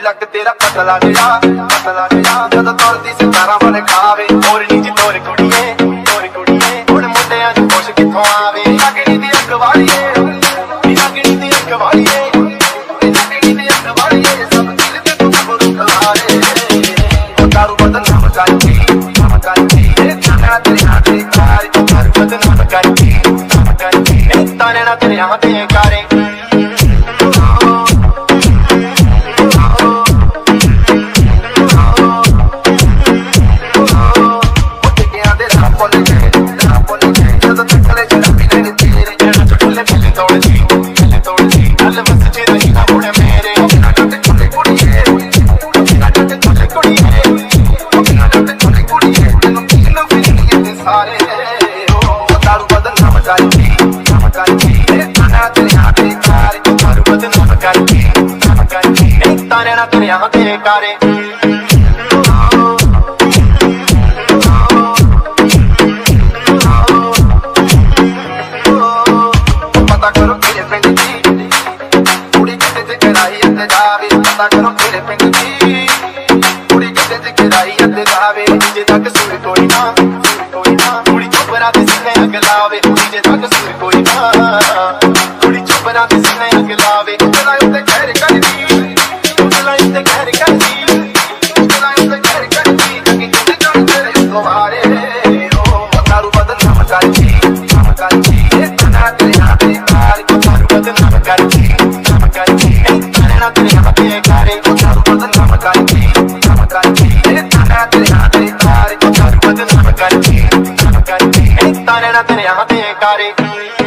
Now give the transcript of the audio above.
Luck तेरा पतला गया जद तोड़ती सितारा वाले खावे और नीचे तोर कुड़िए हुण मुंडियां नूं खुश किथों आवे लगनी दी अग वालीए लगनी दी अग वालीए लगनी दी अग वालीए सब दिल ते तू गुरु खवारे दारू बदनाम करके ताने तेरे हाथ ते कार दारू बदनाम करके ताने ना तेरे हाथ ते कारे ताने ना तेरे यहाँ तेरे कारे पता करो तेरे पिंड दी कुड़ी किते ते कराई अते जावे पता करो तेरे पिंड दी कुड़ी किते ते कराई अते जावे जे तक सुर कोई ना कुड़ी चुपरा ते सीने अग लावे जे तक सुर कोई ना कुड़ी चुपरा ते सीने अग लावे चला उते खैर कर दी दारू बदनाम करके ताने तेरे हाथ ते कार दारू बदनाम करके ताने ना तेरे हाथ ते कारे दारू बदनाम करके ताने तेरे हाथ ते कार दारू बदनाम करके ताने ना तेरे हाथ ते कारे।